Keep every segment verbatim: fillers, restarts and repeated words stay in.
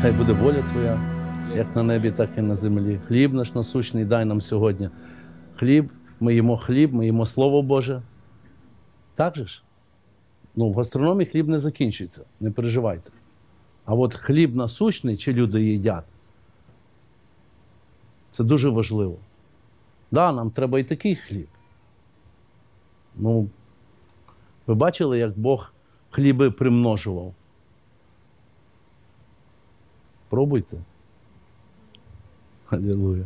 Нехай буде воля Твоя, як на небі, так і на землі. Хліб наш насущний дай нам сьогодні. Хліб, ми їмо хліб, ми їмо Слово Боже. Так же ж? Ну, в гастрономії хліб не закінчується, не переживайте. А от хліб насущний, чи люди їдять, це дуже важливо. Так, да, нам треба і такий хліб. Ну, ви бачили, як Бог хліби примножував? Пробуйте. Алілуя.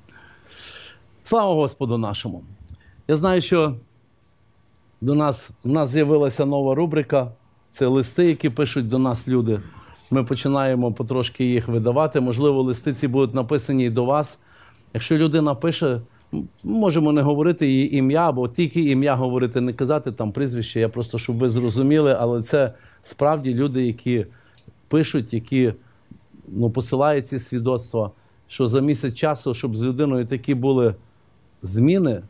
Слава Господу нашому! Я знаю, що до нас, у нас з'явилася нова рубрика. Це листи, які пишуть до нас люди. Ми починаємо потрошки їх видавати. Можливо, листи ці будуть написані і до вас. Якщо людина пише, можемо не говорити її ім'я, або тільки ім'я говорити, не казати там прізвище. Я просто, щоб ви зрозуміли, але це справді люди, які пишуть, які ну, посилають ці свідоцтва, що за місяць часу, щоб з людиною такі були зміни,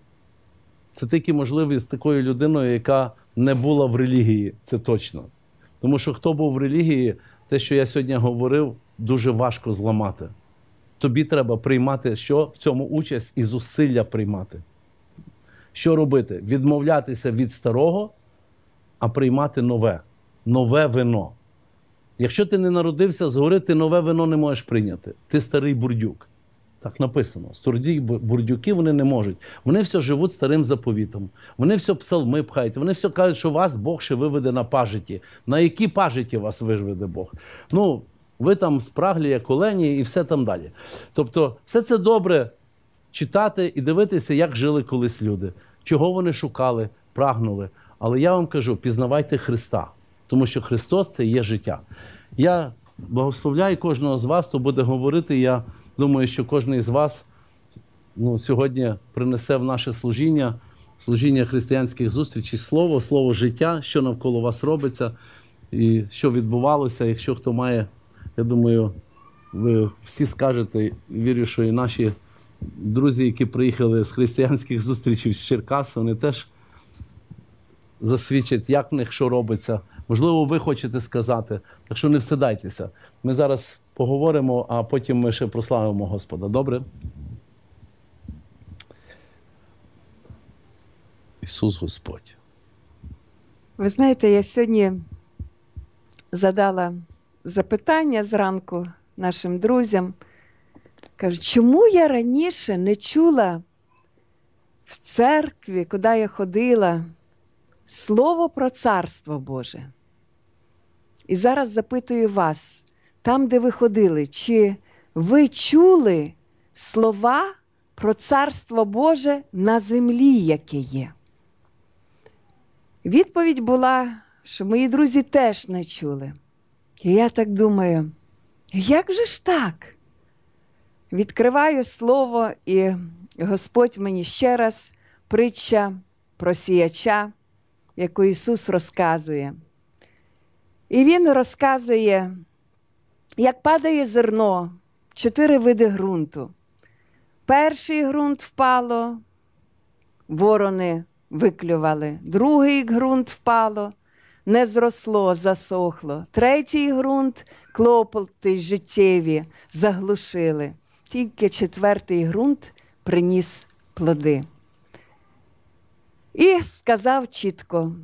це тільки можливі з такою людиною, яка не була в релігії, це точно. Тому що хто був в релігії, те, що я сьогодні говорив, дуже важко зламати. Тобі треба приймати, що в цьому участь і зусилля приймати. Що робити? Відмовлятися від старого, а приймати нове. Нове вино. Якщо ти не народився згори, ти нове вино не можеш прийняти. Ти старий бурдюк. Так написано. Старі бурдюки вони не можуть. Вони все живуть старим заповітом. Вони все псалми пхають. Вони все кажуть, що вас Бог ще виведе на пажиті. На які пажиті вас виведе Бог? Ну, ви там спраглі, як олені і все там далі. Тобто, все це добре читати і дивитися, як жили колись люди. Чого вони шукали, прагнули. Але я вам кажу, пізнавайте Христа. Тому що Христос – це є життя. Я благословляю кожного з вас, хто буде говорити. Я думаю, що кожен із вас ну, сьогодні принесе в наше служіння, служіння християнських зустрічей, слово, слово життя, що навколо вас робиться і що відбувалося. Якщо хто має, я думаю, ви всі скажете, вірю, що і наші друзі, які приїхали з християнських зустрічей з Черкас, вони теж засвідчать, як в них що робиться. Можливо, ви хочете сказати, так що не встидайтеся. Ми зараз поговоримо, а потім ми ще прославимо Господа. Добре? Ісус Господь. Ви знаєте, я сьогодні задала запитання зранку нашим друзям. Кажу, чому я раніше не чула в церкві, куди я ходила, слово про Царство Боже? І зараз запитую вас, там, де ви ходили, чи ви чули слова про Царство Боже на землі, яке є? Відповідь була, що мої друзі теж не чули. І я так думаю, як же ж так? Відкриваю слово, і Господь мені ще раз притча про сіяча, яку Ісус розказує. І Він розказує, як падає зерно, чотири види ґрунту. Перший ґрунт впало, ворони виклювали. Другий ґрунт впало, не зросло, засохло. Третій ґрунт, клопоти життєві, заглушили. Тільки четвертий ґрунт приніс плоди. І сказав чітко,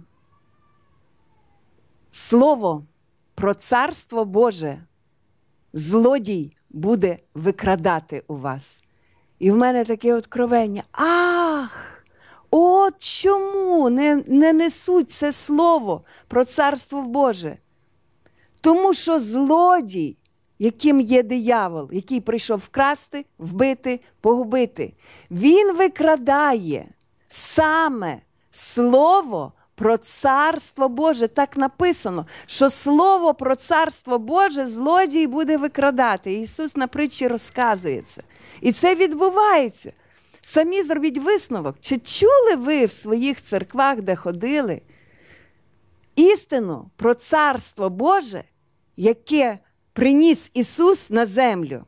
слово про Царство Боже злодій буде викрадати у вас. І в мене таке откровення. Ах, от чому не, не несуть це слово про Царство Боже? Тому що злодій, яким є диявол, який прийшов вкрасти, вбити, погубити, він викрадає саме слово про Царство Боже. Так написано, що слово про Царство Боже злодій буде викрадати. Ісус на притчі розказує це. І це відбувається. Самі зробіть висновок. Чи чули ви в своїх церквах, де ходили, істину про Царство Боже, яке приніс Ісус на землю?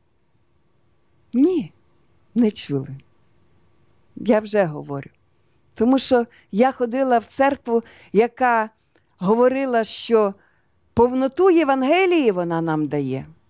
Ні, не чули. Я вже говорю. Тому що я ходила в церкву, яка говорила, що повноту Євангелії вона нам дає.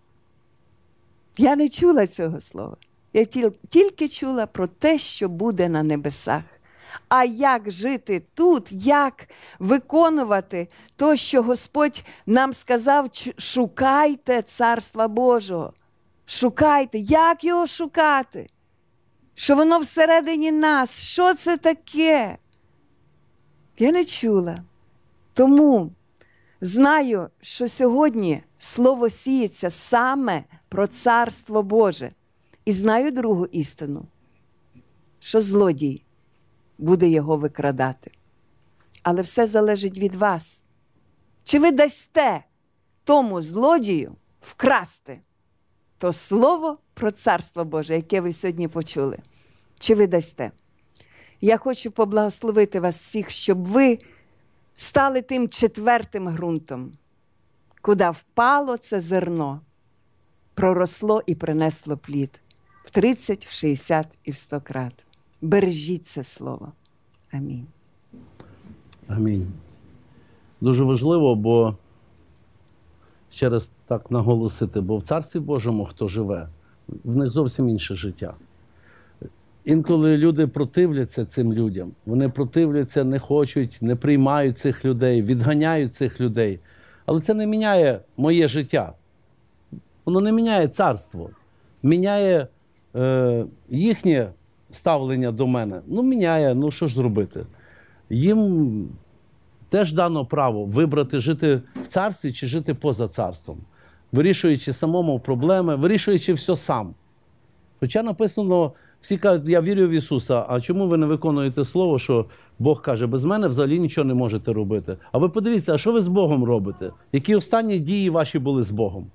Я не чула цього слова. Я тільки чула про те, що буде на небесах. А як жити тут, як виконувати то, що Господь нам сказав, шукайте Царства Божого. Шукайте. Як його шукати? Що воно всередині нас? Що це таке? Я не чула. Тому знаю, що сьогодні слово сіється саме про Царство Боже. І знаю другу істину, що злодій буде його викрадати. Але все залежить від вас. Чи ви дасте тому злодію вкрасти то слово про Царство Боже, яке ви сьогодні почули? Чи ви дасте? Я хочу поблагословити вас всіх, щоб ви стали тим четвертим ґрунтом, куди впало це зерно, проросло і принесло плід в тридцять, в шістдесят і в сто крат. Бережіть це слово. Амінь. Амінь. Дуже важливо, бо ще раз так наголосити, бо в Царстві Божому, хто живе, в них зовсім інше життя. Інколи люди противляться цим людям. Вони противляться, не хочуть, не приймають цих людей, відганяють цих людей. Але це не міняє моє життя. Воно не міняє царство. Міняє е, їхнє ставлення до мене. Ну, міняє, ну що ж зробити? Їм теж дано право вибрати жити в царстві чи жити поза царством. Вирішуючи самому проблеми, вирішуючи все сам. Хоча написано, всі кажуть, я вірю в Ісуса, а чому ви не виконуєте слово, що Бог каже, без мене взагалі нічого не можете робити. А ви подивіться, а що ви з Богом робите? Які останні дії ваші були з Богом?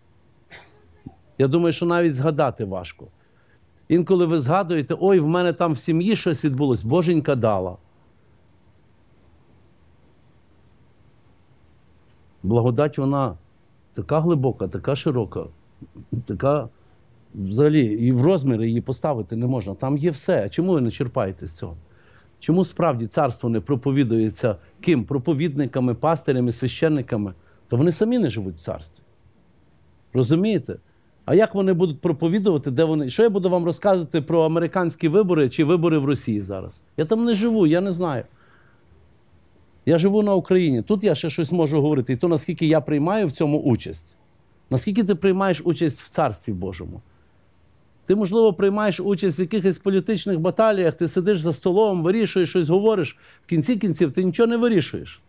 Я думаю, що навіть згадати важко. Інколи ви згадуєте, ой, в мене там в сім'ї щось відбулось, Боженька дала. Благодать, вона така глибока, така широка, така, взагалі, і в розміри її поставити не можна. Там є все. А чому ви не черпаєте з цього? Чому справді царство не проповідується ким? Проповідниками, пастирями, священниками? То вони самі не живуть в царстві. Розумієте? А як вони будуть проповідувати, де вони? Що я буду вам розказувати про американські вибори чи вибори в Росії зараз? Я там не живу, я не знаю. Я живу на Україні. Тут я ще щось можу говорити. І то, наскільки я приймаю в цьому участь. Наскільки ти приймаєш участь в Царстві Божому. Ти, можливо, приймаєш участь в якихось політичних баталіях, ти сидиш за столом, вирішуєш щось, говориш. В кінці кінців ти нічого не вирішуєш.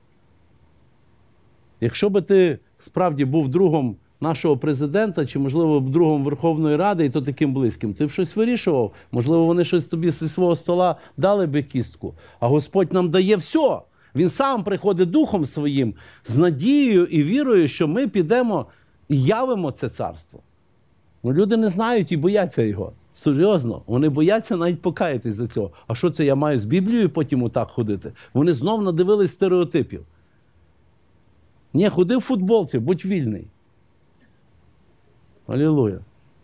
Якщо би ти справді був другом нашого президента, чи, можливо, другом Верховної Ради, і то таким близьким, ти б щось вирішував. Можливо, вони щось тобі зі свого стола дали би кістку. А Господь нам дає все. Він сам приходить Духом Своїм з надією і вірою, що ми підемо і явимо це царство. Ну, люди не знають і бояться його. Серйозно. Вони бояться навіть покаятись за цього. А що це, я маю з Біблією потім отак ходити? Вони знов надивились стереотипів. Ні, ходи в футболці, будь вільний. Алілуя.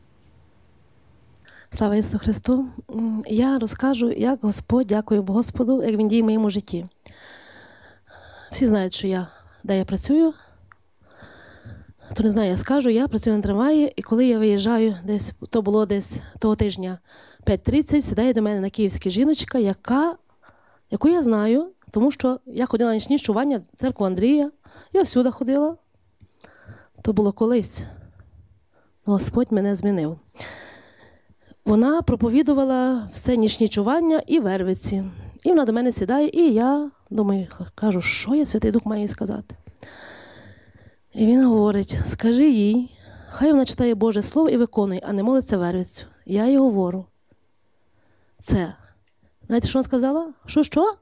Слава Ісусу Христу. Я розкажу, як Господь, дякую Господу, як Він діє в моєму житті. Всі знають, що я, де я працюю. Хто не знає, я скажу, я працюю на трамваї, і коли я виїжджаю, десь, то було десь того тижня п'ять тридцять, сідає до мене на київська жіночка, яка, яку я знаю, тому що я ходила на нічні чування в церкву Андрія, я всюди ходила. То було колись. Господь мене змінив. Вона проповідувала все нічні чування і Вервиці. І вона до мене сідає, і я думаю, кажу, що я, Святий Дух, маю їй сказати. І він говорить, скажи їй, хай вона читає Боже Слово і виконує, а не молиться Вервицю. Я їй говорю. Це. Знаєте, що вона сказала? Що, що?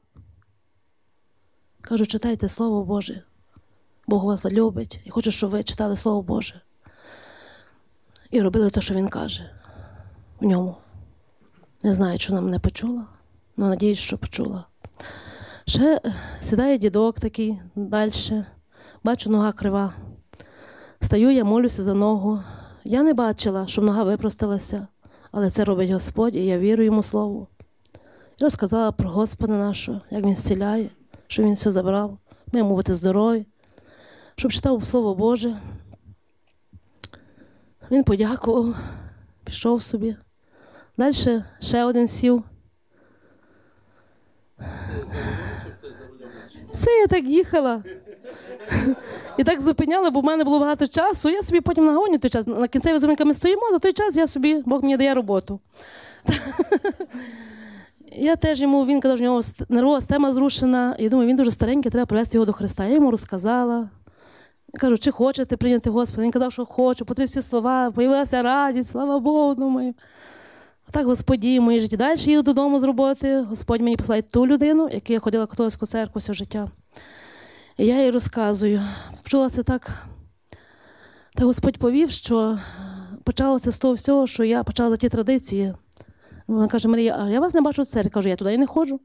Кажу, читайте Слово Боже. Бог вас любить і хоче, щоб ви читали Слово Боже. І робили те, що він каже в ньому. Не знаю, чи вона мене почула, але надіюсь, що почула. Ще сідає дідок такий далі. Бачу, нога крива. Стаю, я молюся за ногу. Я не бачила, щоб нога випросталася, але це робить Господь, і я вірю йому слову. І розказала про Господа нашого, як він зціляє, що він все забрав, маємо бути здорові, щоб читав Слово Боже. Він подякував, пішов собі. Далі ще один сів. Це я так їхала. І так зупиняла, бо в мене було багато часу. Я собі потім нагоню той час. На кінцевій зупинці ми стоїмо, за той час я собі, Бог мені дає роботу. Я теж йому, він казав, що в нього нервова система зрушена. Я думаю, він дуже старенький, треба привести його до Христа. Я йому розказала. Я кажу, чи хочете прийняти Господа? Він казав, що хочу, по всі слова, появилася радість, слава Богу, думаю. Так, Господь діє в моїй житті. Далі їду додому з роботи, Господь мені посилає ту людину, яку я ходила в католицьку церкву все життя. І я їй розказую. Почулася так, та Господь повів, що почалося з того всього, що я почала за ті традиції. Вона каже, Марія, а я вас не бачу в церкві. Кажу, я туди і не ходжу.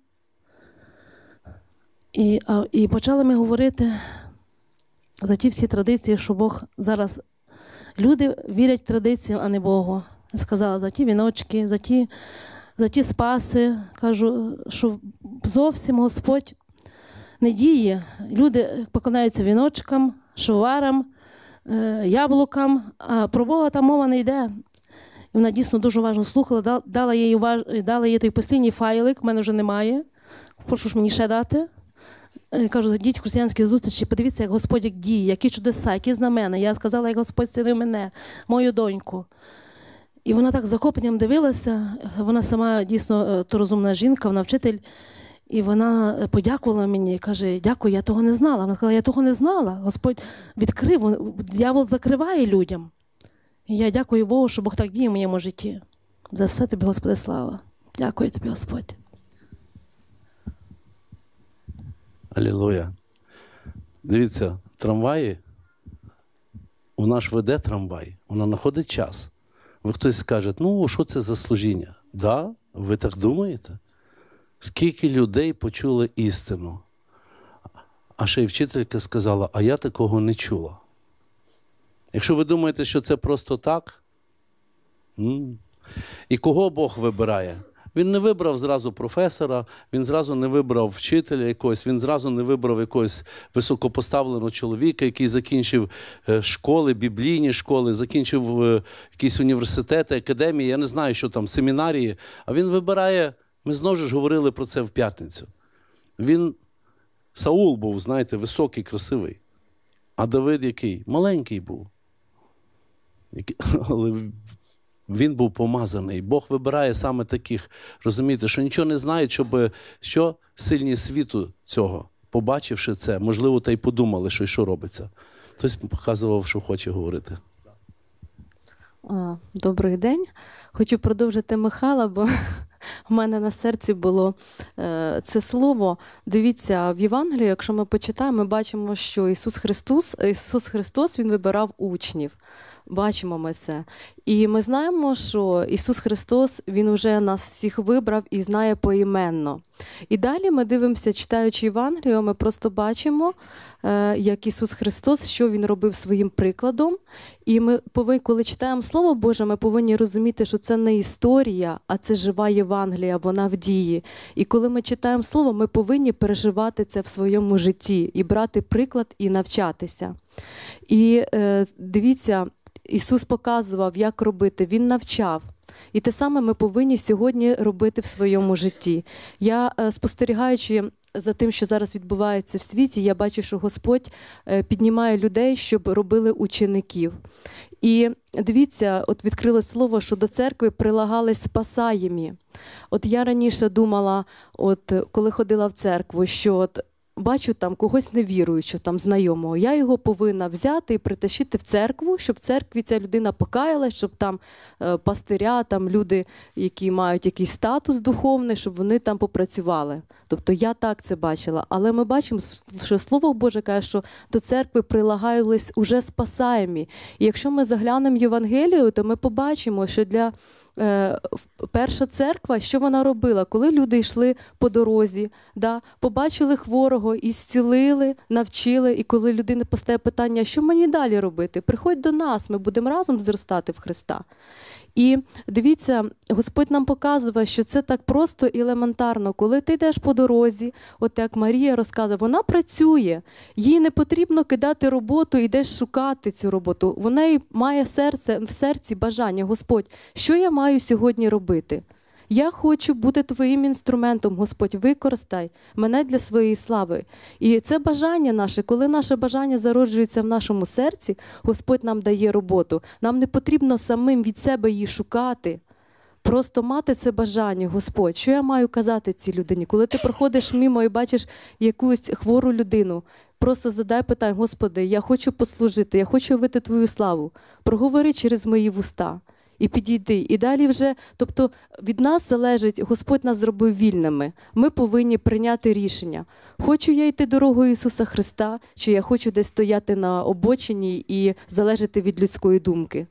І, а, і почали ми говорити за ті всі традиції, що Бог зараз... Люди вірять в традицію, а не Богу. Я сказала, за ті віночки, за ті, за ті спаси. Кажу, що зовсім Господь не діє. Люди поклоняються віночкам, шоварам, яблукам, а про Бога там мова не йде. І вона дійсно дуже уважно слухала, дала їй, дала їй той постійний файлик, в мене вже немає. Прошу ж мені ще дати. Я кажу, зайдіть в християнські зустрічі, подивіться, як Господь як діє, які чудеса, які знамена. Я сказала, як Господь зцілив мене, мою доньку. І вона так з захопленням дивилася, вона сама дійсно то розумна жінка, вона вчитель. І вона подякувала мені, каже, дякую, я того не знала. Вона сказала, я того не знала, Господь відкрив, диявол закриває людям. І я дякую Богу, що Бог так діє в моєму житті. За все тобі, Господи, слава. Дякую тобі, Господь. Алілуя. Дивіться, трамваї, вона ж веде трамвай, вона знаходить час. Ви хтось скаже, ну, що це за служіння? Так, да? Ви так думаєте? Скільки людей почули істину? А ще й вчителька сказала, а я такого не чула. Якщо ви думаєте, що це просто так, м- і кого Бог вибирає? Він не вибрав зразу професора, він зразу не вибрав вчителя якогось, він зразу не вибрав якогось високопоставленого чоловіка, який закінчив школи, біблійні школи, закінчив якісь університети, академії, я не знаю, що там, семінарії. А він вибирає, ми знову ж говорили про це в п'ятницю. Він, Саул був, знаєте, високий, красивий. А Давид який? Маленький був. Але він був помазаний. Бог вибирає саме таких, розумієте, що нічого не знають, щоб що сильні світу цього, побачивши це, можливо, та й подумали, що і що робиться. Хтось показував, що хоче говорити. Добрий день. Хочу продовжити Михайла, бо в мене на серці було це слово. Дивіться, в Євангелії, якщо ми почитаємо, ми бачимо, що Ісус Христос, Ісус Христос, Він вибирав учнів. Бачимо ми це. І ми знаємо, що Ісус Христос, Він вже нас всіх вибрав і знає поіменно. І далі ми дивимося, читаючи Євангелію, ми просто бачимо, як Ісус Христос, що Він робив своїм прикладом. І ми повинні, коли читаємо Слово Боже, ми повинні розуміти, що це не історія, а це жива Євангелія, вона в дії. І коли ми читаємо Слово, ми повинні переживати це в своєму житті і брати приклад і навчатися. І е, дивіться, Ісус показував, як робити, Він навчав. І те саме ми повинні сьогодні робити в своєму житті. Я, спостерігаючи за тим, що зараз відбувається в світі, я бачу, що Господь піднімає людей, щоб робили учеників. І дивіться, от відкрилось слово, що до церкви прилагались спасаємі. От я раніше думала, от коли ходила в церкву, що от бачу там когось невіруючого, там знайомого, я його повинна взяти і притащити в церкву, щоб в церкві ця людина покаялась, щоб там е, пастиря, там люди, які мають якийсь статус духовний, щоб вони там попрацювали. Тобто я так це бачила. Але ми бачимо, що Слово Боже каже, що до церкви прилагались уже спасаємі. І якщо ми заглянемо Євангелію, то ми побачимо, що для е, перша церква, що вона робила, коли люди йшли по дорозі, да, побачили хворого і зцілили, навчили, і коли людина постає питання, що мені далі робити? Приходь до нас, ми будемо разом зростати в Христа. І дивіться, Господь нам показує, що це так просто і елементарно. Коли ти йдеш по дорозі, от як Марія розказує, вона працює, їй не потрібно кидати роботу, йдеш шукати цю роботу. Вона має серце, в серці бажання, Господь, що я маю сьогодні робити? Я хочу бути твоїм інструментом, Господь, використай мене для своєї слави. І це бажання наше, коли наше бажання зароджується в нашому серці, Господь нам дає роботу. Нам не потрібно самим від себе її шукати. Просто мати це бажання, Господь, що я маю казати цій людині? Коли ти проходиш мимо і бачиш якусь хвору людину, просто задай питання, Господи, я хочу послужити, я хочу явити Твою славу. Проговори через мої вуста. І підійди. І далі вже, тобто від нас залежить, Господь нас зробив вільними. Ми повинні прийняти рішення. Хочу я йти дорогою Ісуса Христа, чи я хочу десь стояти на обочині і залежати від людської думки.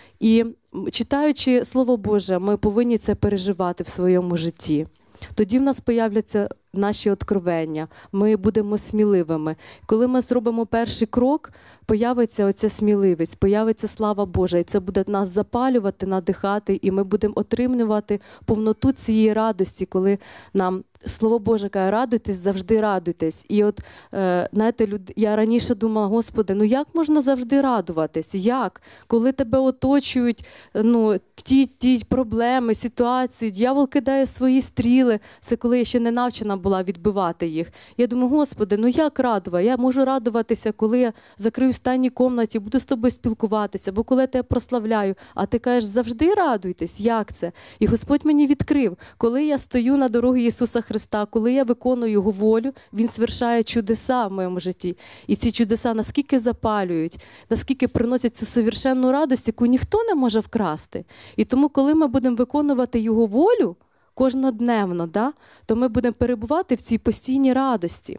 І читаючи Слово Боже, ми повинні це переживати в своєму житті. Тоді в нас появляться наші откровення, ми будемо сміливими. Коли ми зробимо перший крок, появиться оця сміливість, появиться слава Божа, і це буде нас запалювати, надихати, і ми будемо отримувати повноту цієї радості, коли нам Слово Боже каже, радуйтесь, завжди радуйтесь. І от, е, знаєте, люд... я раніше думала, Господи, ну як можна завжди радуватись? Як? Коли тебе оточують ну, ті, ті проблеми, ситуації, дьявол кидає свої стріли, це коли я ще не навчена була відбивати їх. Я думаю, Господи, ну як радувати? Я можу радуватися, коли я закрию в стайній кімнаті, буду з тобою спілкуватися, бо коли я тебе прославляю, а ти кажеш, завжди радуйтесь, як це? І Господь мені відкрив, коли я стою на дорогі Ісуса Христа, коли я виконую Його волю, Він свершає чудеса в моєму житті. І ці чудеса наскільки запалюють, наскільки приносять цю совершенну радість, яку ніхто не може вкрасти. І тому, коли ми будемо виконувати Його волю, кожнодневно, да, то ми будемо перебувати в цій постійній радості.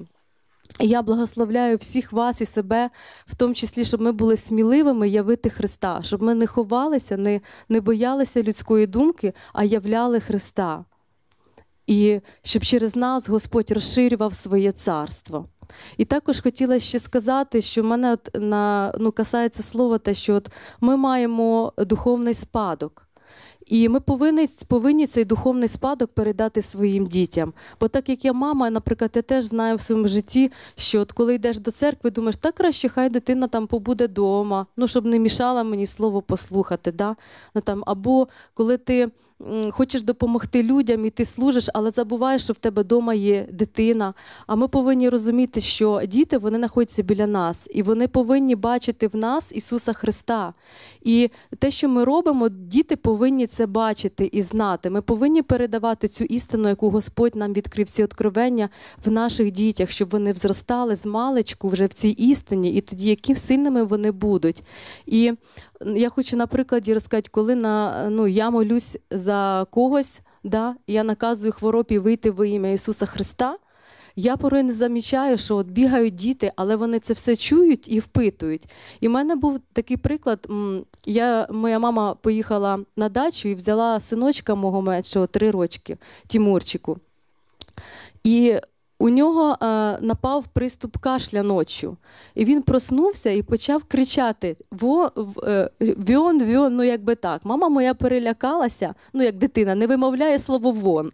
І я благословляю всіх вас і себе, в тому числі, щоб ми були сміливими явити Христа, щоб ми не ховалися, не, не боялися людської думки, а являли Христа. І щоб через нас Господь розширював своє царство. І також хотіла ще сказати, що в мене от на, ну, касається слова те, що от ми маємо духовний спадок. І ми повинні, повинні цей духовний спадок передати своїм дітям. Бо так як я мама, наприклад, я теж знаю в своєму житті, що от коли йдеш до церкви, думаєш, так краще хай дитина там побуде вдома, ну, щоб не мішала мені слово послухати. Да? Ну, там, або коли ти м, хочеш допомогти людям і ти служиш, але забуваєш, що в тебе вдома є дитина. А ми повинні розуміти, що діти, вони знаходяться біля нас. І вони повинні бачити в нас Ісуса Христа. І те, що ми робимо, діти повинні це бачити і знати. Ми повинні передавати цю істину, яку Господь нам відкрив, ці откровення в наших дітях, щоб вони взростали з маличку вже в цій істині, і тоді які сильними вони будуть. І я хочу на прикладі розказати, коли на, ну, я молюсь за когось, да, я наказую хворобі вийти во ім'я Ісуса Христа, я порой не замічаю, що от бігають діти, але вони це все чують і впитують. І в мене був такий приклад. Я, моя мама поїхала на дачу і взяла синочка мого меншого, три рочки, Тимурчику. І у нього е, напав приступ кашля ночі. І він проснувся і почав кричати «Во, е, вон, вон», ну якби так. Мама моя перелякалася, ну як дитина, не вимовляє слово «вон».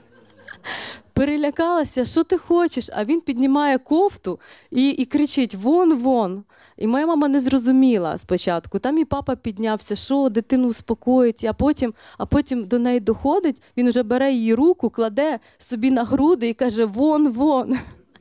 Перелякалася, що ти хочеш, а він піднімає кофту і, і кричить «вон, вон». І моя мама не зрозуміла спочатку. Там і папа піднявся, що дитину успокоїть, а потім, а потім до неї доходить, він вже бере її руку, кладе собі на груди і каже «вон, вон».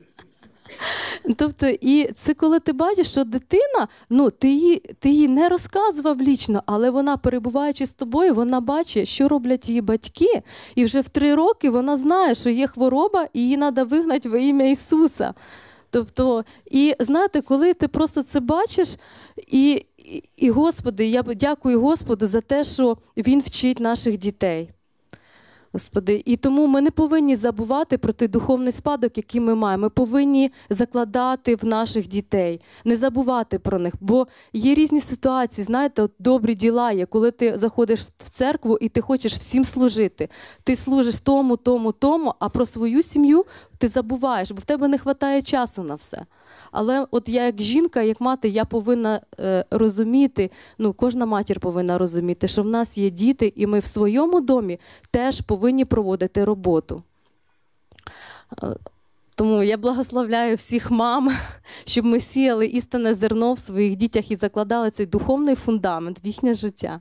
Тобто, і це коли ти бачиш, що дитина, ну, ти їй, ти їй не розказував лічно, але вона, перебуваючи з тобою, вона бачить, що роблять її батьки, і вже в три роки вона знає, що є хвороба, і її треба вигнати во ім'я Ісуса. Тобто, і знаєте, коли ти просто це бачиш, і, і, і Господи, я дякую Господу за те, що Він вчить наших дітей. Господи, і тому ми не повинні забувати про той духовний спадок, який ми маємо. Ми повинні закладати в наших дітей, не забувати про них. Бо є різні ситуації, знаєте, от добрі діла є, коли ти заходиш в церкву і ти хочеш всім служити. Ти служиш тому, тому, тому, а про свою сім'ю ти забуваєш, бо в тебе не вистачає часу на все. Але от я як жінка, як мати, я повинна е, розуміти, ну кожна матір повинна розуміти, що в нас є діти, і ми в своєму домі теж повинні проводити роботу. Е, тому я благословляю всіх мам, щоб ми сіяли істинне зерно в своїх дітях і закладали цей духовний фундамент в їхнє життя.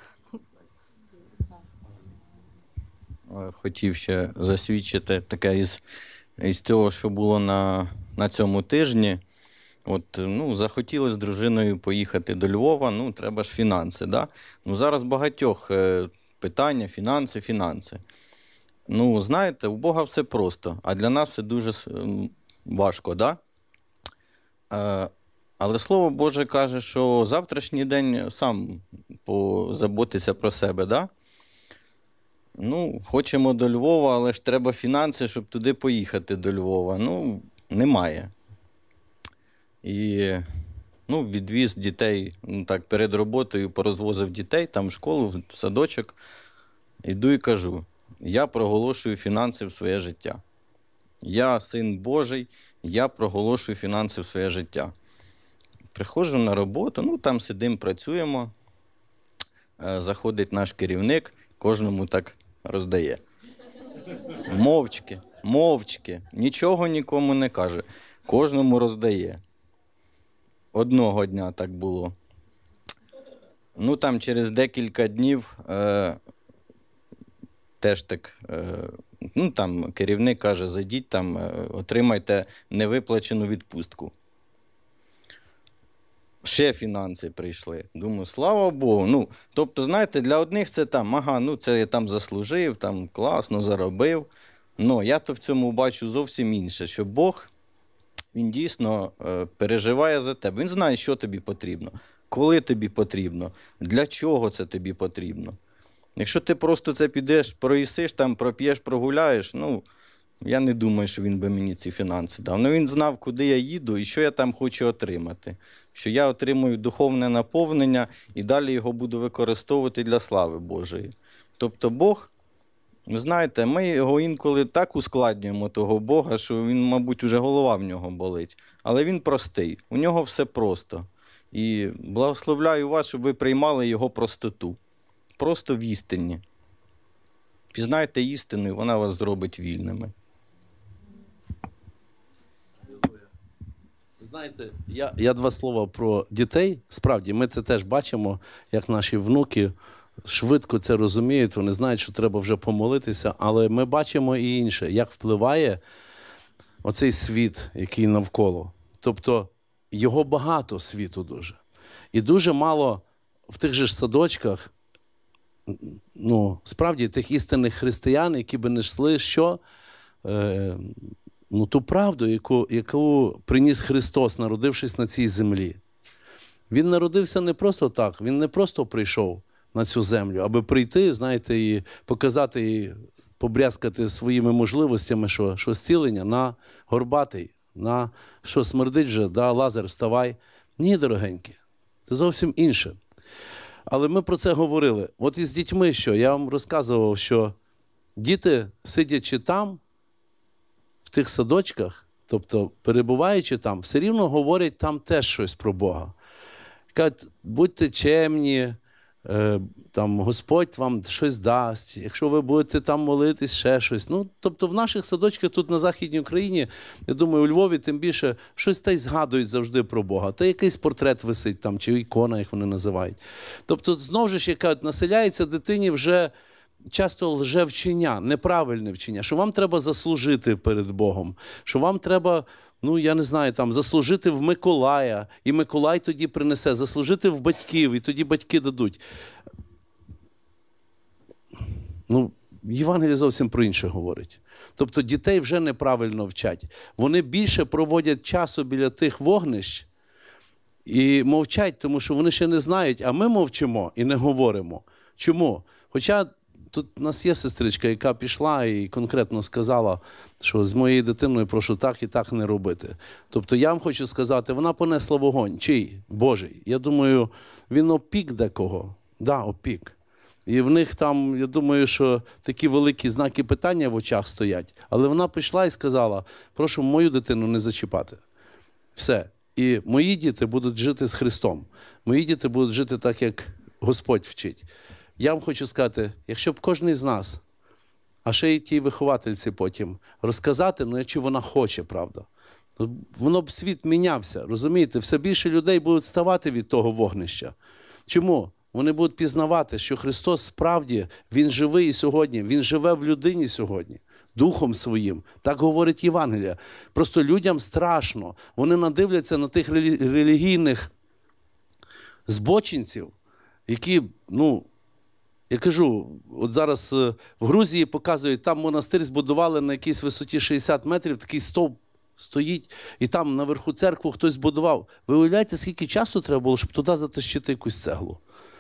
Хотів ще засвідчити таке із, із того, що було на, на цьому тижні. От, ну, захотіли з дружиною поїхати до Львова, ну, треба ж фінанси, да? Ну, зараз багатьох е, питання, фінанси, фінанси. Ну, знаєте, у Бога все просто, а для нас все дуже важко, да? Е, але Слово Боже каже, що завтрашній день сам позаботиться про себе, да? Ну, хочемо до Львова, але ж треба фінанси, щоб туди поїхати до Львова. Ну, немає. І, ну, відвіз дітей, ну, так, перед роботою порозвозив дітей, там в школу, в садочок. Іду і кажу, я проголошую фінанси в своє життя. Я син Божий, я проголошую фінанси в своє життя. Приходжу на роботу, ну, там сидимо, працюємо. Заходить наш керівник, кожному так роздає. Мовчки, мовчки, нічого нікому не каже. Кожному роздає. Одного дня так було. Ну, там через декілька днів е, теж так, е, ну, там керівник каже, зайдіть там, е, отримайте невиплачену відпустку. Ще фінанси прийшли. Думаю, слава Богу. Ну, тобто, знаєте, для одних це там, ага, ну це я там заслужив, там класно заробив. Ну, я то в цьому бачу зовсім інше, що Бог, Він дійсно е, переживає за тебе. Він знає, що тобі потрібно, коли тобі потрібно, для чого це тобі потрібно. Якщо ти просто це підеш, проїсиш, там, проп'єш, прогуляєш, ну, я не думаю, що він би мені ці фінанси дав. Ну, він знав, куди я їду і що я там хочу отримати. Що я отримую духовне наповнення і далі його буду використовувати для слави Божої. Тобто Бог, ви знаєте, ми його інколи так ускладнюємо, того Бога, що він, мабуть, уже голова в нього болить. Але він простий, у нього все просто. І благословляю вас, щоб ви приймали його простоту. Просто в істині. Пізнайте істину, і вона вас зробить вільними. Знаєте, я, я два слова про дітей. Справді, ми це теж бачимо, як наші внуки швидко це розуміють, вони знають, що треба вже помолитися, але ми бачимо і інше, як впливає оцей світ, який навколо. Тобто, його багато світу дуже. І дуже мало в тих же ж садочках, ну, справді, тих істинних християн, які би несли, що... Е, ну, ту правду, яку, яку приніс Христос, народившись на цій землі. Він народився не просто так, він не просто прийшов на цю землю, аби прийти, знаєте, і показати, і побрязкати своїми можливостями, що, що зцілення на горбатий, на що смердить вже, да, Лазар, вставай. Ні, дорогенькі, це зовсім інше. Але ми про це говорили. От із дітьми що? Я вам розказував, що діти, сидячи там, в тих садочках, тобто перебуваючи там, все рівно говорять там теж щось про Бога. Кажуть, будьте чемні, е, там, Господь вам щось дасть, якщо ви будете там молитись, ще щось. Ну, тобто в наших садочках тут на Західній Україні, я думаю, у Львові тим більше, щось та й згадують завжди про Бога. Та якийсь портрет висить там, чи ікона, як вони називають. Тобто, знову ж, яка населяється дитині вже часто лжевчення, неправильне вчення, що вам треба заслужити перед Богом, що вам треба, ну, я не знаю, там, заслужити в Миколая, і Миколай тоді принесе, заслужити в батьків, і тоді батьки дадуть. Ну, Євангеліє зовсім про інше говорить. Тобто дітей вже неправильно вчать. Вони більше проводять часу біля тих вогнищ і мовчать, тому що вони ще не знають, а ми мовчимо і не говоримо. Чому? Хоча тут у нас є сестричка, яка пішла і конкретно сказала, що з моєю дитиною прошу так і так не робити. Тобто я вам хочу сказати, вона понесла вогонь. Чий? Божий. Я думаю, він опік декого. Да, опік. І в них там, я думаю, що такі великі знаки питання в очах стоять. Але вона пішла і сказала, прошу мою дитину не зачіпати. Все. І мої діти будуть жити з Христом. Мої діти будуть жити так, як Господь вчить. Я вам хочу сказати, якщо б кожен з нас, а ще й тій виховательці потім, розказати, ну, якщо вона хоче, правда, воно б світ мінявся, розумієте? Все більше людей будуть ставати від того вогнища. Чому? Вони будуть пізнавати, що Христос справді, Він живий і сьогодні, Він живе в людині сьогодні, Духом Своїм. Так говорить Євангелія. Просто людям страшно. Вони надивляться на тих релігійних збочинців, які, ну, я кажу, от зараз в Грузії показують, там монастир збудували на якійсь висоті шістдесят метрів, такий стовп стоїть, і там наверху церкву хтось збудував. Ви уявляєте, скільки часу треба було, щоб туди затащити якусь цеглу?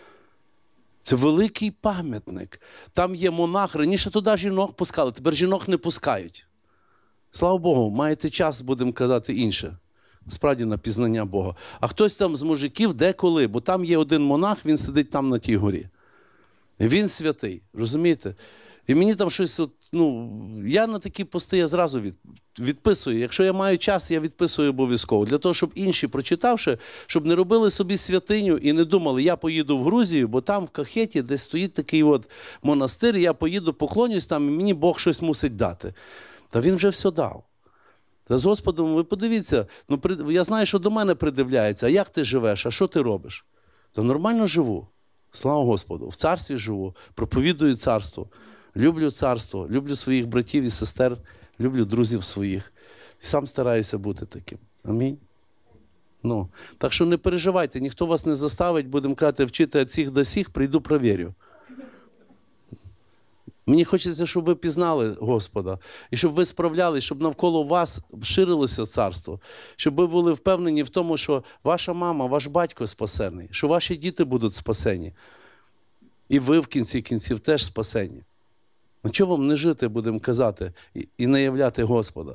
Це великий пам'ятник. Там є монах. Раніше туди жінок пускали, тепер жінок не пускають. Слава Богу, маєте час, будемо казати, інше. Справді на пізнання Бога. А хтось там з мужиків деколи, бо там є один монах, він сидить там на тій горі. Він святий, розумієте? І мені там щось, от, ну, я на такі пости я зразу від, відписую. Якщо я маю час, я відписую обов'язково. Для того, щоб інші, прочитавши, щоб не робили собі святиню і не думали, я поїду в Грузію, бо там в Кахеті, де стоїть такий от монастир, я поїду, поклонюсь там, і мені Бог щось мусить дати. Та він вже все дав. Та з Господом, ви подивіться, ну, я знаю, що до мене придивляється, а як ти живеш, а що ти робиш? Та нормально живу. Слава Господу. В царстві живу, проповідую царство. Люблю царство, люблю своїх братів і сестер, люблю друзів своїх. І сам стараюся бути таким. Амінь. Ну, так що не переживайте, ніхто вас не заставить, будемо казати, вчити від цих до сих, прийду, провірю. Мені хочеться, щоб ви пізнали Господа, і щоб ви справлялись, щоб навколо вас ширилося царство, щоб ви були впевнені в тому, що ваша мама, ваш батько спасений, що ваші діти будуть спасені. І ви в кінці кінців теж спасені. Ну чого вам не жити, будемо казати, і, і не являти Господа?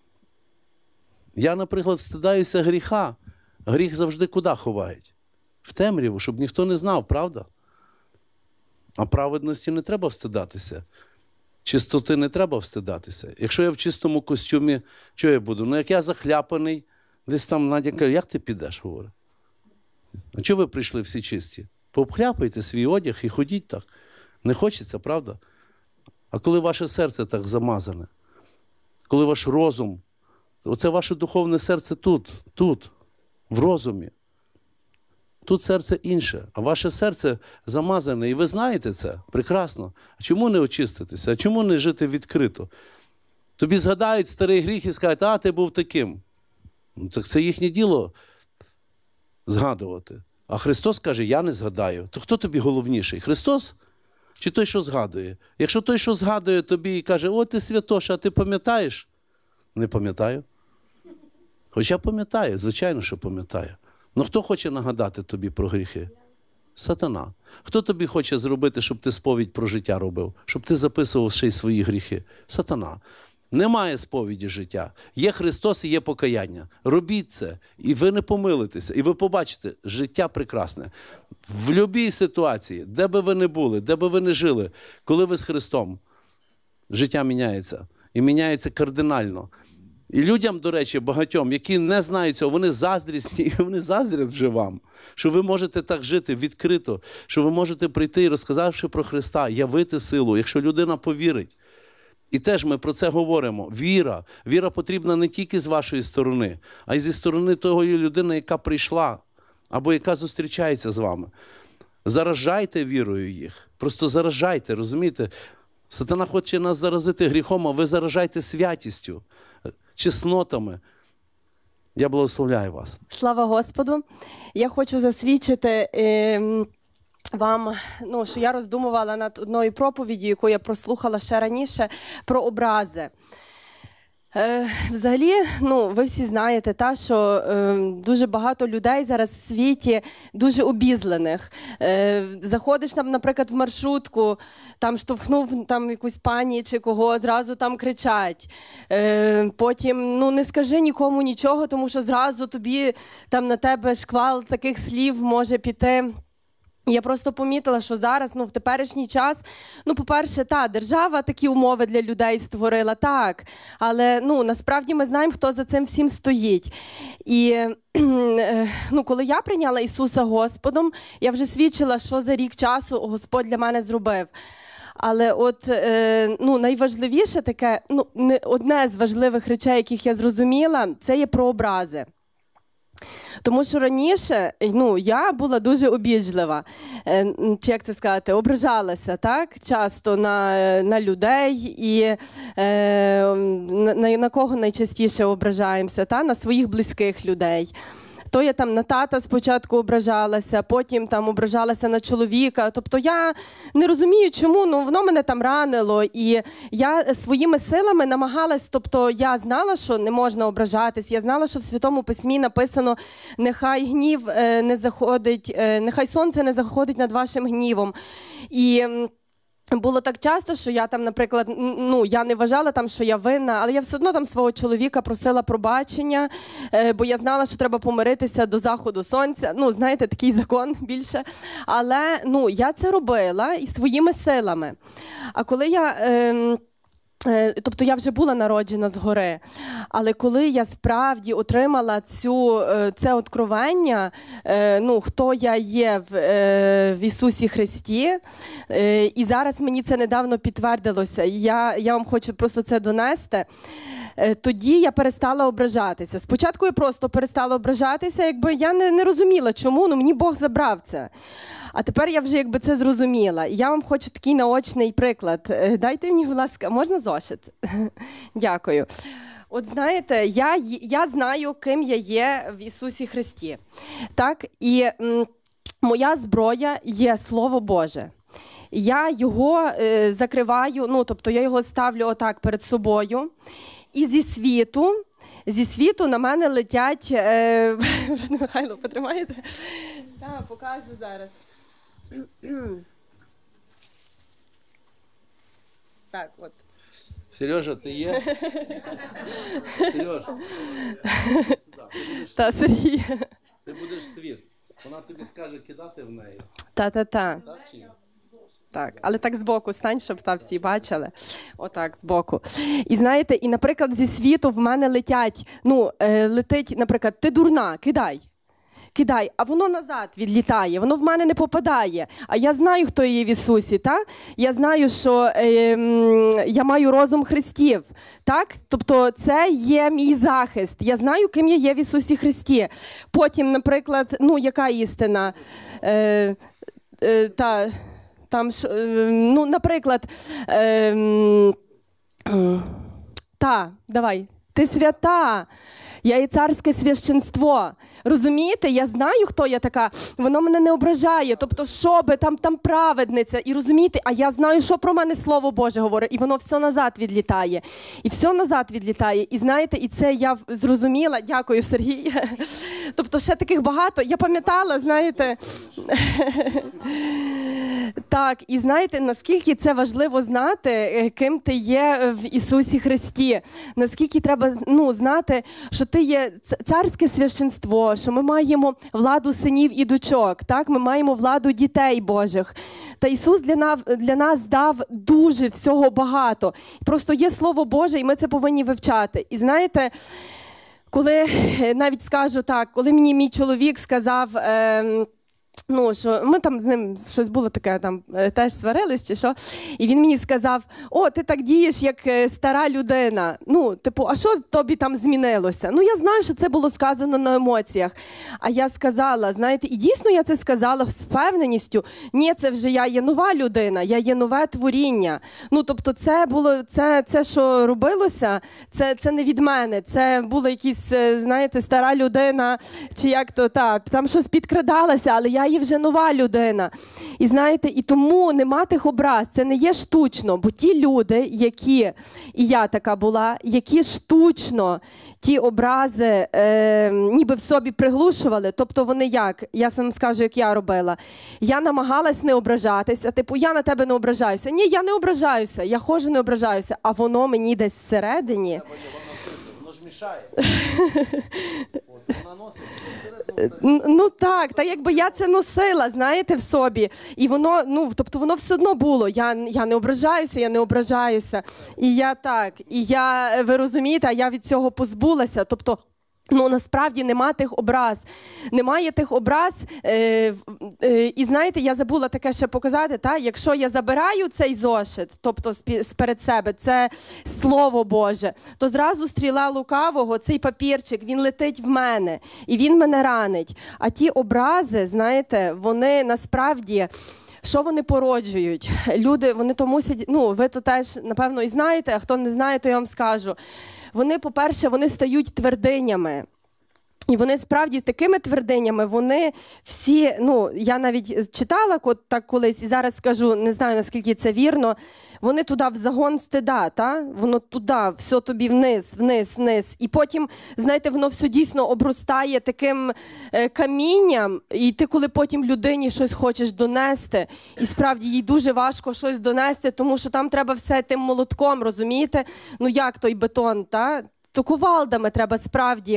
Я, наприклад, встидаюся гріха. Гріх завжди куди ховають? В темряву, щоб ніхто не знав, правда? А праведності не треба встидатися. Чистоти не треба встидатися. Якщо я в чистому костюмі, що я буду? Ну, як я захляпаний, десь там Надя каже, як ти підеш, говорить? А чого ви прийшли всі чисті? Пообхляпайте свій одяг і ходіть так. Не хочеться, правда? А коли ваше серце так замазане, коли ваш розум, оце ваше духовне серце тут, тут, в розумі. Тут серце інше, а ваше серце замазане, і ви знаєте це прекрасно. А чому не очиститися? А чому не жити відкрито? Тобі згадають старий гріх і скажуть, а ти був таким. Ну, так це їхнє діло згадувати. А Христос каже, я не згадаю. То хто тобі головніший? Христос? Чи той, що згадує? Якщо той, що згадує тобі і каже, о, ти святош, а ти пам'ятаєш? Не пам'ятаю. Хоча пам'ятаю, звичайно, що пам'ятаю. Ну хто хоче нагадати тобі про гріхи? Сатана. Хто тобі хоче зробити, щоб ти сповідь про життя робив? Щоб ти записував ще й свої гріхи? Сатана. Немає сповіді життя. Є Христос і є покаяння. Робіть це, і ви не помилитеся. І ви побачите, життя прекрасне. В будь-якій ситуації, де би ви не були, де би ви не жили, коли ви з Христом, життя міняється. І міняється кардинально. І людям, до речі, багатьом, які не знають цього, вони заздрісні, і вони заздрять вже вам, що ви можете так жити відкрито, що ви можете прийти і, розказавши про Христа, явити силу, якщо людина повірить. І теж ми про це говоримо. Віра. Віра потрібна не тільки з вашої сторони, а й зі сторони тої людини, яка прийшла, або яка зустрічається з вами. Заражайте вірою їх. Просто заражайте, розумієте? Сатана хоче нас заразити гріхом, а ви заражайте святістю, чеснотами. Я благословляю вас. Слава Господу! Я хочу засвідчити е, вам, ну, що я роздумувала над одною проповіддю, яку я прослухала ще раніше, про образи. Е, взагалі, ну, ви всі знаєте, та, що е, дуже багато людей зараз в світі дуже обізлених. Е, заходиш там, наприклад, в маршрутку, там штовхнув там, якусь пані чи кого, зразу там кричать. Е, потім, ну, не скажи нікому нічого, тому що зразу тобі там на тебе шквал таких слів може піти. Я просто помітила, що зараз, ну, в теперішній час, ну, по-перше, та, держава такі умови для людей створила, так, але, ну, насправді ми знаємо, хто за цим всім стоїть. І, ну, коли я прийняла Ісуса Господом, я вже свідчила, що за рік часу Господь для мене зробив. Але от, е, ну, найважливіше таке, ну, не, одне з важливих речей, яких я зрозуміла, це є про образи. Тому що раніше, ну, я була дуже обіжлива, чи як це сказати, ображалася, так, часто на, на людей і е, на, на кого найчастіше ображаємося, та? На своїх близьких людей. То я там на тата спочатку ображалася, потім там ображалася на чоловіка. Тобто я не розумію, чому, ну воно мене там ранило. І я своїми силами намагалась, тобто я знала, що не можна ображатись, я знала, що в Святому Письмі написано, нехай гнів не заходить, нехай сонце не заходить над вашим гнівом. І було так часто, що я там, наприклад, ну, я не вважала там, що я винна, але я все одно там свого чоловіка просила пробачення, бо я знала, що треба помиритися до заходу сонця. Ну, знаєте, такий закон більше. Але, ну, я це робила і своїми силами. А коли я... Е- Тобто я вже була народжена згори, але коли я справді отримала цю, це откровення, ну, хто я є в, в Ісусі Христі, і зараз мені це недавно підтвердилося, я, я вам хочу просто це донести, тоді я перестала ображатися. Спочатку я просто перестала ображатися, якби я не, не розуміла, чому, ну мені Бог забрав це. А тепер я вже якби це зрозуміла. І я вам хочу такий наочний приклад. Дайте мені, будь ласка, можна зошит? Дякую. От знаєте, я, я знаю, ким я є в Ісусі Христі. Так? І м, моя зброя є Слово Боже. Я його е, закриваю, ну, тобто я його ставлю отак перед собою. І зі світу, зі світу на мене летять... Е, Михайло, потримаєте? Так, покажу зараз. Так, от. Сережа, ти є? Сережа, Та, Сергій. ти будеш світ. Вона тобі скаже кидати в неї. Та-та-та. Так чи ні? Так, але так збоку стань, щоб та всі бачили. Отак, збоку. І знаєте, і, наприклад, зі світу в мене летять, ну, е, летить, наприклад, ти дурна, кидай. Кидай, а воно назад відлітає, воно в мене не попадає. А я знаю, хто є в Ісусі, так? Я знаю, що е, я маю розум Христів, так? Тобто це є мій захист. Я знаю, ким я є в Ісусі Христі. Потім, наприклад, ну, яка істина? Е, е, та, там, е, ну, наприклад, е, е, та, давай, ти свята. Я є царське священство. Розумієте? Я знаю, хто я така. Воно мене не ображає. Тобто, що би, там, там праведниця. І розумієте? А я знаю, що про мене Слово Боже говорить. І воно все назад відлітає. І все назад відлітає. І знаєте, і це я зрозуміла. Дякую, Сергій. Тобто, ще таких багато. Я пам'ятала, знаєте. Так, і знаєте, наскільки це важливо знати, ким ти є в Ісусі Христі. Наскільки треба, ну, знати, що ти є царське священство, що ми маємо владу синів і дочок, так? Ми маємо владу дітей Божих. Та Ісус для нас, для нас дав дуже всього багато. Просто є Слово Боже, і ми це повинні вивчати. І знаєте, коли, навіть скажу так, коли мені мій чоловік сказав... Е, Ну, що ми там з ним щось було таке, там теж сварились чи що. І він мені сказав: "О, ти так дієш, як стара людина. Ну, типу, а що тобі там змінилося?" Ну, я знаю, що це було сказано на емоціях. А я сказала, знаєте, і дійсно я це сказала з впевненістю: "Ні, це вже я є нова людина, я є нове творіння". Ну, тобто це було, це, це що робилося, це, це не від мене. Це була якась, знаєте, стара людина, чи як то, та, там щось підкрадалося, але я починає вже нова людина. І знаєте, і тому нема тих образ, це не є штучно, бо ті люди, які, і я така була, які штучно ті образи е, ніби в собі приглушували, тобто вони як, я сам скажу, як я робила, я намагалась не ображатися, типу, я на тебе не ображаюся. Ні, я не ображаюся, я ходжу, не ображаюся, а воно мені десь всередині. Воно ж мішає. Ну так, так якби я це носила, знаєте, в собі. І воно, ну, тобто воно все одно було. Я, я не ображаюся, я не ображаюся. І я так, і я, ви розумієте, а я від цього позбулася. Тобто, ну, насправді нема тих образ. Немає тих образ. Е, е, і знаєте, я забула таке ще показати, та? Якщо я забираю цей зошит, тобто перед себе, це Слово Боже, то зразу стріла лукавого, цей папірчик, він летить в мене, і він мене ранить. А ті образи, знаєте, вони насправді... Що вони породжують? Люди, вони то мусять, ну, ви то теж, напевно, і знаєте, а хто не знає, то я вам скажу. Вони, по-перше, вони стають твердинями. І вони справді такими твердинями, вони всі, ну, я навіть читала так колись, і зараз скажу, не знаю, наскільки це вірно, вони туди в загон стида, та? Воно туди, все тобі вниз, вниз, вниз. І потім, знаєте, воно все дійсно обростає таким е, камінням, і ти коли потім людині щось хочеш донести, і справді їй дуже важко щось донести, тому що там треба все тим молотком, розумієте? Ну як той бетон, та? То кувалдами треба справді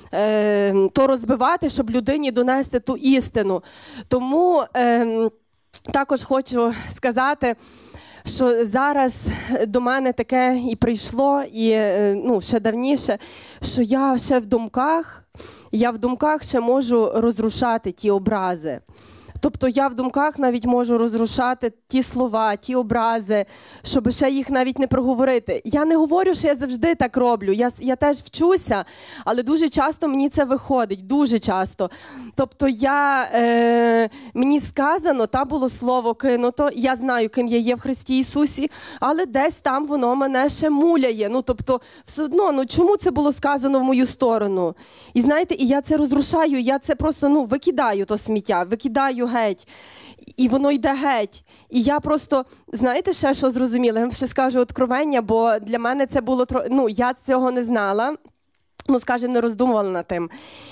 е, то розбивати, щоб людині донести ту істину. Тому е, також хочу сказати, що зараз до мене таке і прийшло, і ну, ще давніше, що я ще в думках, я в думках ще можу розрушати ті образи. Тобто я в думках навіть можу розрушати ті слова, ті образи, щоб ще їх навіть не проговорити. Я не говорю, що я завжди так роблю, я, я теж вчуся, але дуже часто мені це виходить, дуже часто. Тобто я, е, мені сказано, та було слово кинуто, я знаю, ким я є в Христі Ісусі, але десь там воно мене ще муляє. Ну, тобто, все одно, ну чому це було сказано в мою сторону? І знаєте, і я це розрушаю, я це просто, ну, викидаю то сміття, викидаю геть. І воно йде геть. І я просто, знаєте, ще що зрозуміла? Я вам ще скажу откровення, бо для мене це було, ну, я цього не знала, ну, скажімо, не роздумувала над тим.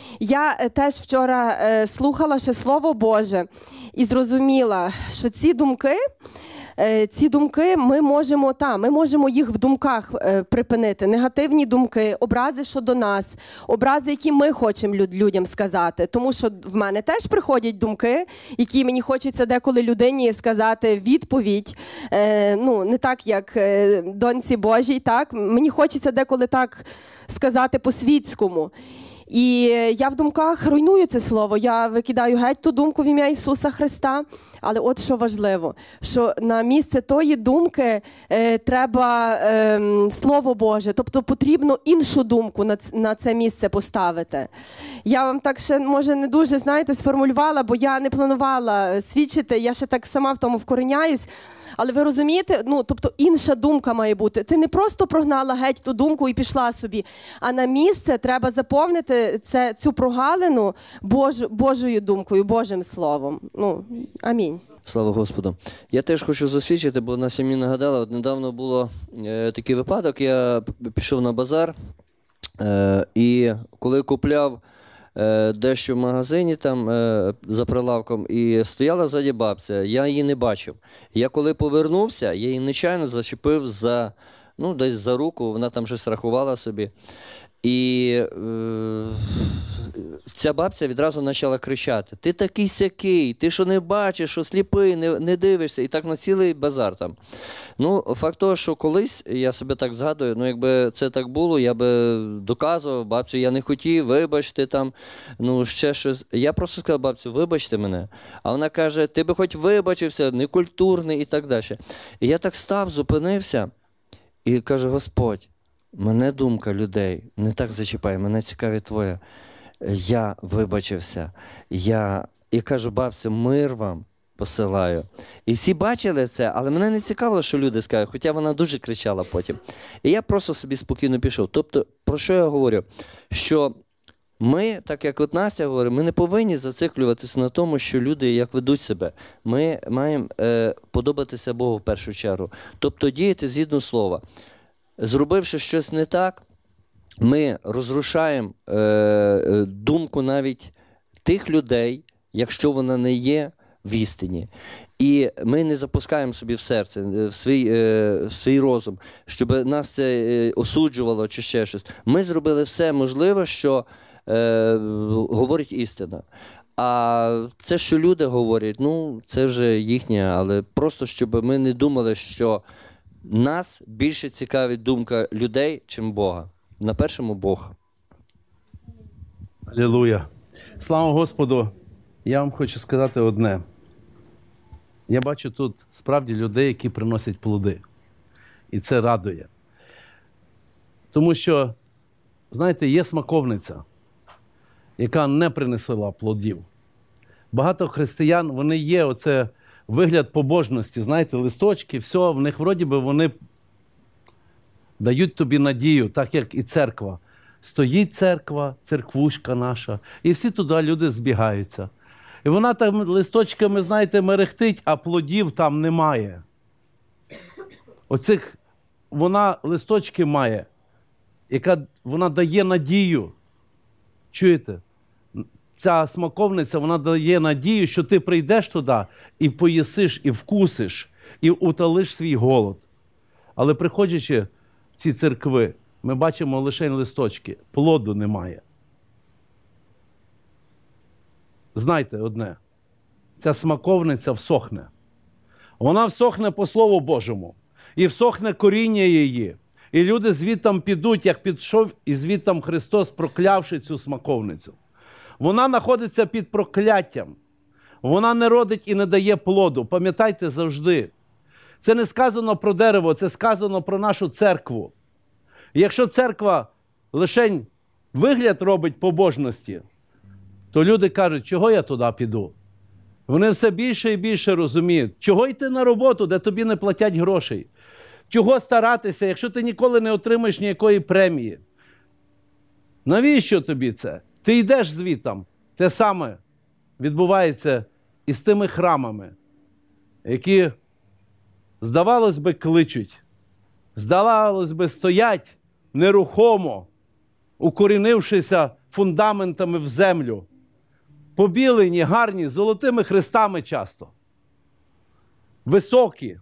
Я теж вчора е, слухала ще Слово Боже і зрозуміла, що ці думки, е, ці думки ми можемо, та, ми можемо їх в думках е, припинити. Негативні думки, образи щодо нас, образи, які ми хочемо люд, людям сказати. Тому що в мене теж приходять думки, які мені хочеться деколи людині сказати відповідь. Е, ну, не так, як е, доньці Божій, так? Мені хочеться деколи так сказати по-світському. І я в думках руйную це слово, я викидаю геть ту думку в ім'я Ісуса Христа. Але от що важливо, що на місце тої думки е, треба е, Слово Боже, тобто потрібно іншу думку на, на це місце поставити. Я вам так ще, може, не дуже, знаєте, сформулювала, бо я не планувала свідчити, я ще так сама в тому вкореняюсь. Але ви розумієте, ну, тобто інша думка має бути. Ти не просто прогнала геть ту думку і пішла собі, а на місце треба заповнити це, цю прогалину Бож, Божою думкою, Божим Словом. Ну, амінь. Слава Господу. Я теж хочу засвідчити, бо Настя мені нагадала, от недавно було е, такий випадок, я пішов на базар, е, і коли купляв е, дещо в магазині там е, за прилавком, і стояла ззаді бабця, я її не бачив. Я коли повернувся, я її нечайно зачепив за, ну, десь за руку, вона там щось рахувала собі. І е, ця бабця відразу почала кричати: ти такий сякий, ти що не бачиш, що сліпий, не, не дивишся, і так на цілий базар там. Ну, факт того, що колись, я себе так згадую, ну якби це так було, я би доказував, бабцю, я не хотів, вибачте там, ну ще щось. Я просто сказав: бабцю, вибачте мене. А вона каже: ти би хоч вибачився, некультурний і так далі. І я так став, зупинився і кажу: Господь, мене думка людей не так зачіпає, мене цікавить твоя. Я вибачився. Я, я кажу: бабця, мир вам посилаю. І всі бачили це, але мене не цікавило, що люди скажуть, хоча вона дуже кричала потім. І я просто собі спокійно пішов. Тобто, про що я говорю? Що Ми, так як от Настя говорить, ми не повинні зациклюватися на тому, що люди як ведуть себе. Ми маємо е, подобатися Богу в першу чергу. Тобто діяти згідно слова. Зробивши щось не так, ми розрушаємо е, думку навіть тих людей, якщо вона не є в істині. І ми не запускаємо собі в серце, в свій, е, в свій розум, щоб нас це е, осуджувало чи ще щось. Ми зробили все можливе, що е, говорить істина. А це, що люди говорять, ну, це вже їхнє, але просто, щоб ми не думали, що нас більше цікавить думка людей, чим Бога. На першому Бог. Алілуя. Слава Господу. Я вам хочу сказати одне. Я бачу тут справді людей, які приносять плоди. І це радує. Тому що, знаєте, є смаковниця, яка не принесла плодів. Багато християн, вони є, оце вигляд побожності, знаєте, листочки, все, в них вроді би вони дають тобі надію, так як і церква. Стоїть церква, церквушка наша, і всі туди люди збігаються. І вона там листочками, знаєте, мерехтить, а плодів там немає. Оцих, вона листочки має, яка вона дає надію. Чуєте? Ця смаковниця, вона дає надію, що ти прийдеш туди і поїсиш, і вкусиш, і утолиш свій голод. Але приходячи в ці церкви, ми бачимо лише листочки, плоду немає. Знайте одне, ця смаковниця всохне. Вона всохне по Слову Божому. І всохне коріння її. І люди звідтам підуть, як підшов і звідтам Христос, проклявши цю смаковницю. Вона знаходиться під прокляттям. Вона не родить і не дає плоду. Пам'ятайте завжди. Це не сказано про дерево, це сказано про нашу церкву. І якщо церква лише вигляд робить побожності, то люди кажуть, чого я туди піду? Вони все більше і більше розуміють, чого йти на роботу, де тобі не платять грошей? Чого старатися, якщо ти ніколи не отримаєш ніякої премії? Навіщо тобі це? Ти йдеш звідтам. Те саме відбувається і з тими храмами, які, здавалось би, кличуть. Здавалось би, стоять нерухомо, укорінившися фундаментами в землю. Побілені, гарні, золотими хрестами часто. Високі.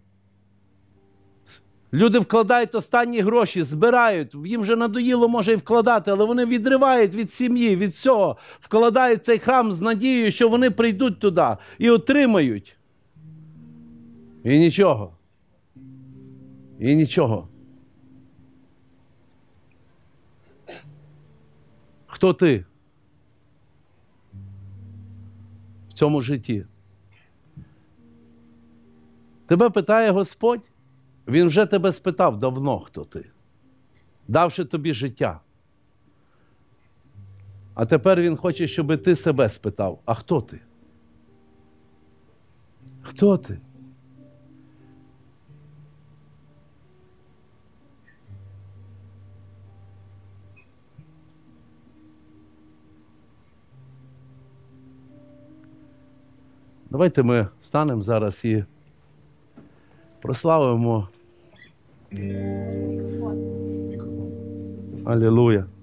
Люди вкладають останні гроші, збирають. Їм вже надоїло, може, і вкладати, але вони відривають від сім'ї, від всього. Вкладають цей храм з надією, що вони прийдуть туди і отримають. І нічого. І нічого. Хто ти в цьому житті? Тебе питає Господь, Він вже тебе спитав давно, хто ти, давши тобі життя. А тепер Він хоче, щоб ти себе спитав, а хто ти? Хто ти? Давайте ми встанемо зараз і прославимо. Алілуя.